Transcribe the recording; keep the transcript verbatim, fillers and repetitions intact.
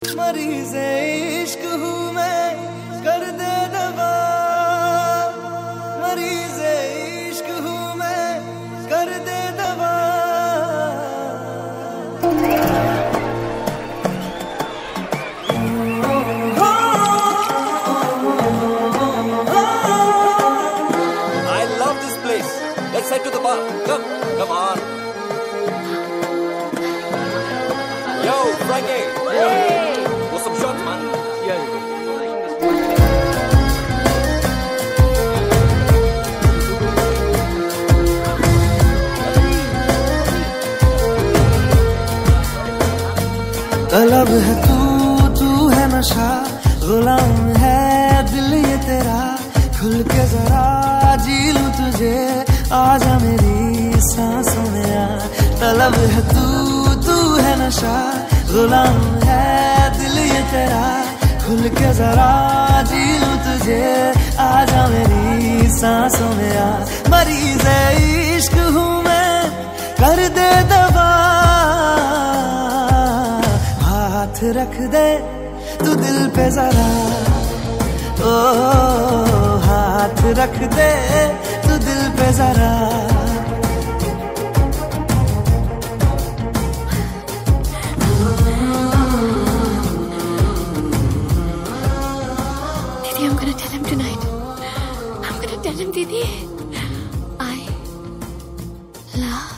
मरीज़े इश्क हूँ मैं, कर दे दवा। मरीज़े इश्क हूँ मैं, कर दे दवा। I love this place. Let's head to the bar. Come, come on. Yo, Frankie. Hey. What's some shots, man? Yeah. तलब है तू, तू है नशा, गुलाम है दिल ये तेरा। खुल के जरा जी लूं तुझे, आजा मेरी सांसों में आ। तलब है तू, तू है नशा, गुलाम है दिल ये तेरा। खुल के जरा जी लूं तुझे, आजा मेरी सांसों में आ। मरीज़े इश्क हूँ मैं, कर दे दवा। हाथ रख दे तू दिल पे जरा, ओ हाथ रख दे तू दिल पे जरा। Didi, I'm gonna tell him tonight. I'm gonna tell him, Didi, I love